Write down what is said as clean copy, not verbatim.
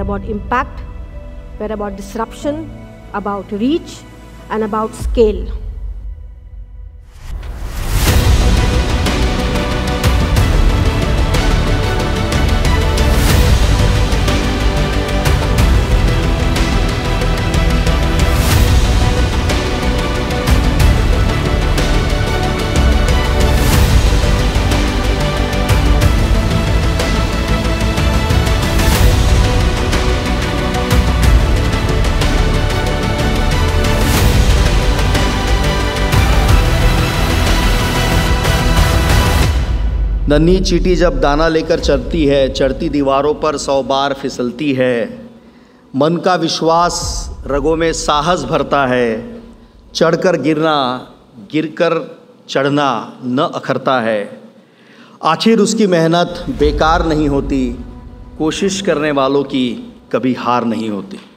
about impact, were about disruption, about reach, and about scale. नन्ही चींटी जब दाना लेकर चलती है, चढ़ती दीवारों पर 100 बार फिसलती है। मन का विश्वास रगों में साहस भरता है। चढ़कर गिरना, गिरकर चढ़ना न अखरता है। आखिर उसकी मेहनत बेकार नहीं होती, कोशिश करने वालों की कभी हार नहीं होती।